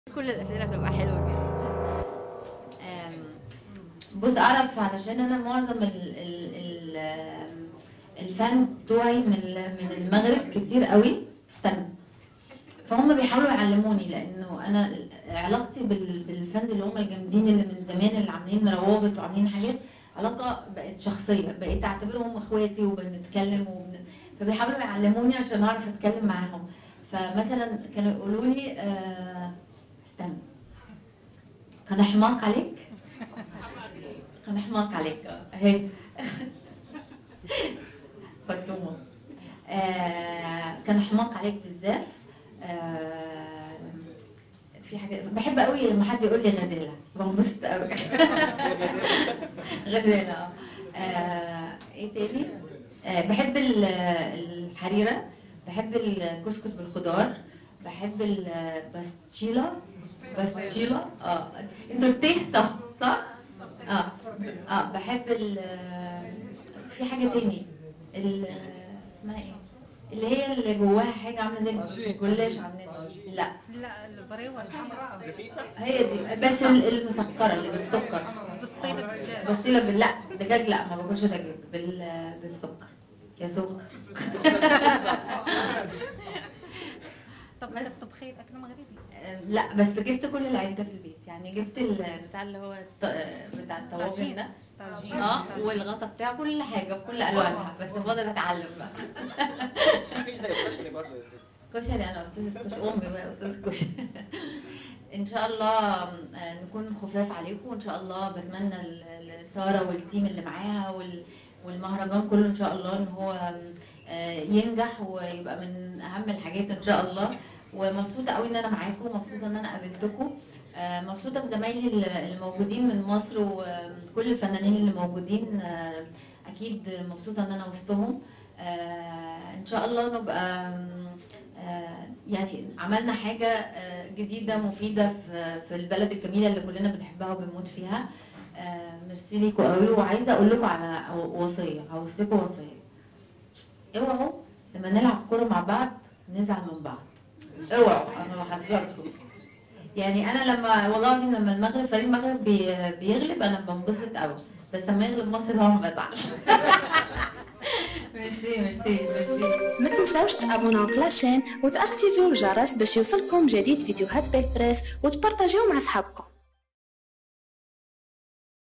كل الأسئلة بتبقى حلوة. بص، اعرف علشان انا معظم ال الفانز بتوعي من المغرب كتير قوي. استنى، فهم بيحاولوا يعلموني، لانه انا علاقتي بالفانز اللي هم الجامدين اللي من زمان اللي عاملين روابط وعاملين حاجات، علاقه بقت شخصيه، بقيت اعتبرهم اخواتي وبنتكلم فبيحاولوا يعلموني عشان اعرف اتكلم معاهم. فمثلا كانوا يقولوا لي استنى، كان حماق عليك؟ كان حماق عليك اهي. فطومه. كان حماق عليك بزاف. في حاجه بحب قوي لما حد يقول لي غزاله، بنبسط قوي. غزاله. ايه تاني؟ بحب الحريره، بحب الكسكس بالخضار، بحب الباستشيلا. باستشيلا انتوا ارتحتوا صح؟ بحب في حاجه تاني اسمها ايه؟ اللي هي اللي جواها حاجه عامله زي الجلاش عندنا. لا البريوه الحمراء رفيسه هي دي، بس المسكره اللي بالسكر. بسطيله لا دجاج، لا ما باكلش دجاج بالسكر يا زوج. طب بس طبخيه اكل مغربي؟ لا بس جبت كل العده في البيت، يعني جبت البتاع اللي هو بتاع الطواجن ده، والغطا بتاعه، كل حاجه بكل الوانها، بس فاضل اتعلم بقى. مفيش زي الكشري برضه يا ستي؟ كشري، انا استاذه كشري، امي بقى استاذه كشري. ان شاء الله نكون خفاف عليكم، وان شاء الله بتمنى لساره والتيم اللي معاها والمهرجان كله ان شاء الله ان هو ينجح ويبقى من اهم الحاجات ان شاء الله. ومبسوطه قوي ان انا معاكم، مبسوطه ان انا قابلتكم، مبسوطه بزمايلي الموجودين من مصر وكل الفنانين اللي موجودين، اكيد مبسوطه ان انا وسطهم. ان شاء الله نبقى يعني عملنا حاجه جديده مفيده في البلد الجميله اللي كلنا بنحبها وبنموت فيها. ميرسي ليكوا قوي، وعايزه اقول لكم على وصيه، هوصيكم وصيه: اوعوا لما نلعب كوره مع بعض نزعل من بعض، اوعوا، انا بحذركم. يعني انا لما والله العظيم لما فريق المغرب بيغلب انا بنبسط قوي، بس لما يغلب مصر طبعا بزعل. ميرسي ميرسي ميرسي. ما تنساوش تابوناو في لاشين وتاكتيفيو الجرس باش يوصلكم جديد فيديوهات بيت بريس وتبارطاجيو مع صحابكم.